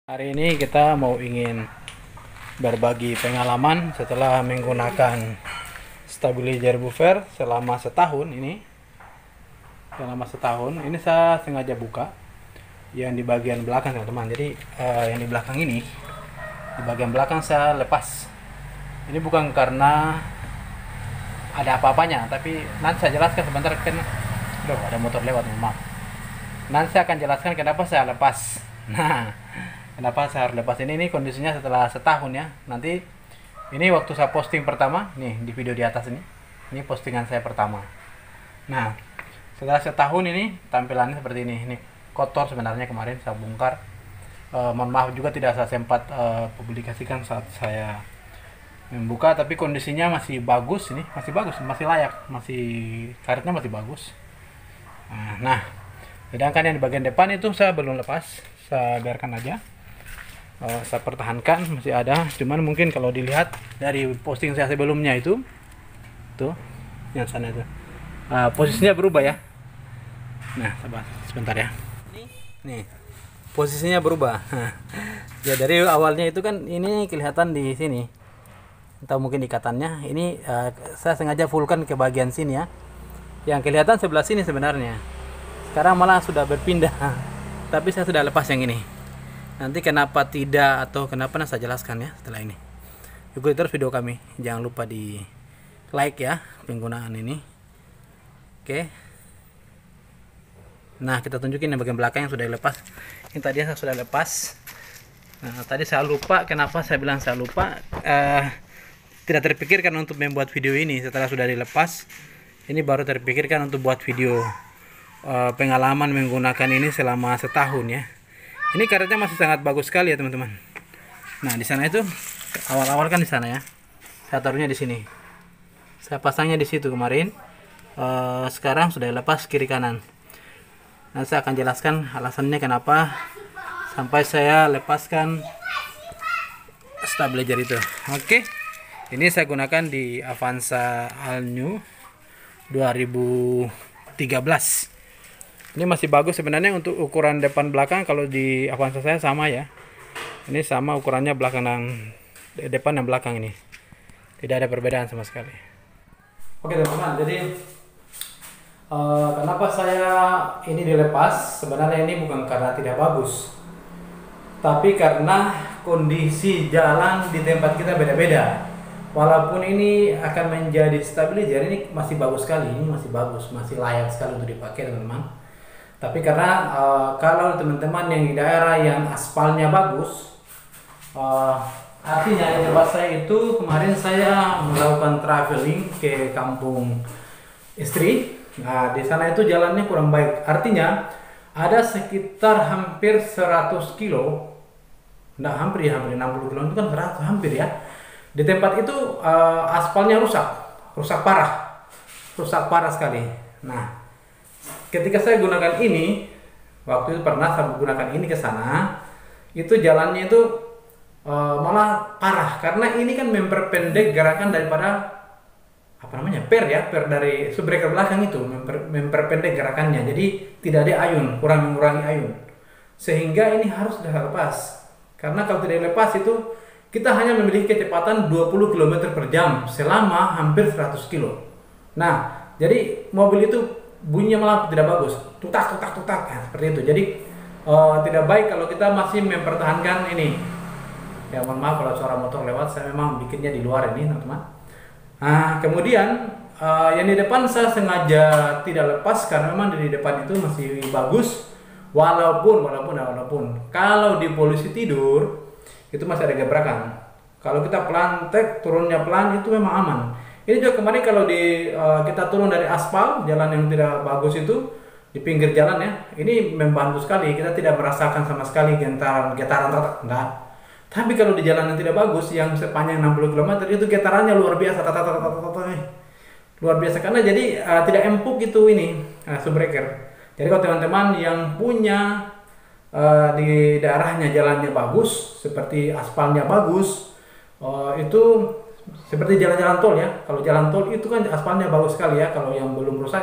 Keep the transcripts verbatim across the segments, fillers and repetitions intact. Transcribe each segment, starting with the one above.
Hari ini kita mau ingin berbagi pengalaman setelah menggunakan stabilizer buffer selama setahun ini. Selama setahun ini saya sengaja buka yang di bagian belakang, teman-teman. Jadi eh, yang di belakang ini, di bagian belakang saya lepas. Ini bukan karena ada apa-apanya, tapi nanti saya jelaskan sebentar. Kan, aduh, ada motor lewat, maaf. Nanti saya akan jelaskan kenapa saya lepas. Nah, kenapa saya harus lepas ini? Ini kondisinya setelah setahun ya. Nanti ini waktu saya posting pertama, nih di video di atas ini. Ini postingan saya pertama. Nah, setelah setahun ini tampilannya seperti ini. Ini kotor sebenarnya, kemarin saya bongkar. E, mohon maaf juga tidak saya sempat e, publikasikan saat saya membuka, tapi kondisinya masih bagus ini, masih bagus, masih layak, masih karetnya masih bagus. Nah, nah, sedangkan yang di bagian depan itu saya belum lepas, saya biarkan aja. Uh, saya pertahankan, masih ada, cuman mungkin kalau dilihat dari posting saya sebelumnya itu tuh yang sana itu uh, posisinya berubah ya. Nah, sabar sebentar ya, nih posisinya berubah. Ya, dari awalnya itu kan ini kelihatan di sini, atau mungkin ikatannya ini uh, saya sengaja fullkan ke bagian sini ya, yang kelihatan sebelah sini sebenarnya. Sekarang malah sudah berpindah, tapi saya sudah lepas yang ini. Nanti kenapa tidak atau kenapa nanti saya jelaskan ya setelah ini. Ikuti terus video kami. Jangan lupa di like ya penggunaan ini. Oke. Nah, kita tunjukin yang bagian belakang yang sudah dilepas. Ini tadi saya sudah lepas. Nah, tadi saya lupa. Kenapa saya bilang saya lupa? Uh, tidak terpikirkan untuk membuat video ini setelah sudah dilepas. Ini baru terpikirkan untuk buat video uh, pengalaman menggunakan ini selama setahun ya. Ini karetnya masih sangat bagus sekali ya teman-teman. Nah, di sana itu awal-awal kan di sana ya. Saya taruhnya di sini. Saya pasangnya di situ kemarin. Uh, sekarang sudah lepas kiri kanan. Nah, saya akan jelaskan alasannya kenapa sampai saya lepaskan stabilizer itu. Oke. Ini saya gunakan di Avanza All New dua ribu tiga belas. Ini masih bagus sebenarnya untuk ukuran depan belakang. Kalau di Avanza saya sama ya. Ini sama ukurannya belakang dan depan dan belakang ini. Tidak ada perbedaan sama sekali. Oke teman-teman, jadi uh, kenapa saya ini dilepas? Sebenarnya ini bukan karena tidak bagus, tapi karena kondisi jalan di tempat kita beda-beda. Walaupun ini akan menjadi stabilizer, ini masih bagus sekali. Ini masih bagus, masih layak sekali untuk dipakai teman-teman. Tapi karena uh, kalau teman-teman yang di daerah yang aspalnya bagus, uh, artinya di tempat saya itu kemarin saya melakukan traveling ke kampung istri. Nah, di sana itu jalannya kurang baik. Artinya ada sekitar hampir seratus kilo, nah hampir ya, hampir enam puluh kilo itu kan seratus hampir ya. Di tempat itu uh, aspalnya rusak, rusak parah, rusak parah sekali. Nah, ketika saya gunakan ini, waktu itu pernah saya gunakan ini ke sana, itu jalannya itu e, malah parah karena ini kan memperpendek gerakan daripada apa namanya per ya, per dari subbreaker belakang itu memper, memperpendek gerakannya, jadi tidak ada ayun, kurang mengurangi ayun, sehingga ini harus dilepas. Karena kalau tidak dilepas itu kita hanya memiliki kecepatan dua puluh kilometer per jam selama hampir seratus kilo. Nah, jadi mobil itu bunyinya malah tidak bagus, tutak tutak tutak ya, seperti itu. Jadi uh, tidak baik kalau kita masih mempertahankan ini. Ya, mohon maaf kalau suara motor lewat, saya memang bikinnya di luar ini teman-teman. Nah, kemudian uh, yang di depan saya sengaja tidak lepas karena memang di depan itu masih bagus. Walaupun walaupun walaupun kalau di polisi tidur itu masih ada gebrakan. Kalau kita pelan tek turunnya pelan itu memang aman. Ini juga kemarin kalau di uh, kita turun dari aspal, jalan yang tidak bagus itu di pinggir jalan ya, ini membantu sekali. Kita tidak merasakan sama sekali getaran getaran tetek, enggak. Tapi kalau di jalan yang tidak bagus, yang sepanjang enam puluh kilometer itu getarannya luar biasa, tata, tata, tata, tata, luar biasa karena jadi uh, tidak empuk itu ini uh, subbreaker. Jadi kalau teman-teman yang punya uh, di daerahnya jalannya bagus, seperti aspalnya bagus, uh, itu seperti jalan-jalan tol ya. Kalau jalan tol itu kan aspalnya bagus sekali ya. Kalau yang belum rusak,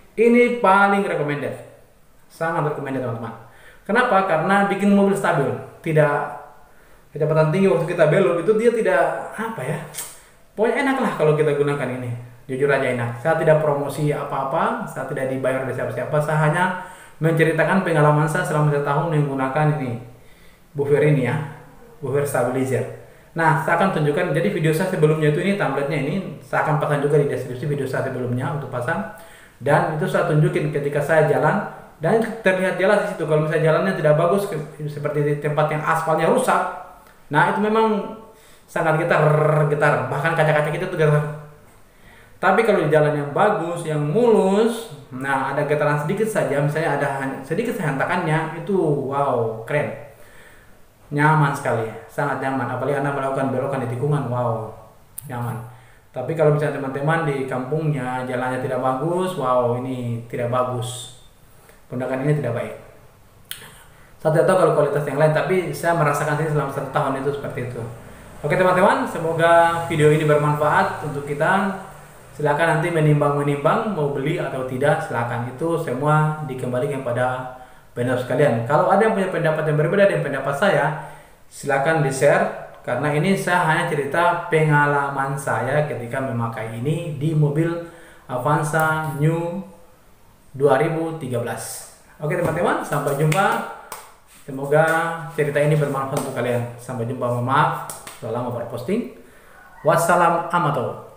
ini paling recommended, sangat recommended teman-teman. Kenapa? Karena bikin mobil stabil. tidak kecepatan tinggi waktu kita belok itu dia tidak apa ya, pokoknya enak lah kalau kita gunakan ini, jujur aja enak. Saya tidak promosi apa-apa, saya tidak dibayar oleh siapa-siapa, saya hanya menceritakan pengalaman saya selama satu tahun menggunakan ini buffer ini ya, buffer stabilizer. Nah, saya akan tunjukkan, jadi video saya sebelumnya itu ini tabletnya ini, saya akan pasang juga di deskripsi video saya sebelumnya untuk pasang, dan itu saya tunjukin ketika saya jalan, dan terlihat jelas di situ kalau misalnya jalannya tidak bagus seperti di tempat yang aspalnya rusak. Nah, itu memang sangat getar, getar, bahkan kaca-kaca kita tuh getar. Tapi kalau di jalan yang bagus, yang mulus, nah ada getaran sedikit saja, misalnya ada sedikit hentakannya, itu wow, keren. Nyaman sekali, sangat nyaman. Apalagi Anda melakukan belokan di tikungan, wow, nyaman. Tapi kalau misalnya teman-teman di kampungnya jalannya tidak bagus, wow, ini tidak bagus. Gunakan ini tidak baik. Saya tidak tahu kalau kualitas yang lain, tapi saya merasakan ini selama satu tahun itu seperti itu. Oke teman-teman, semoga video ini bermanfaat untuk kita. Silakan nanti menimbang-menimbang mau beli atau tidak, silakan, itu semua dikembalikan pada vendor sekalian. Kalau ada yang punya pendapat yang berbeda dengan pendapat saya, silakan di-share, karena ini saya hanya cerita pengalaman saya ketika memakai ini di mobil Avanza New dua ribu tiga belas. Oke teman-teman, sampai jumpa. Semoga cerita ini bermanfaat untuk kalian. Sampai jumpa, mohon maaf sudah lama berposting. Wassalam amato.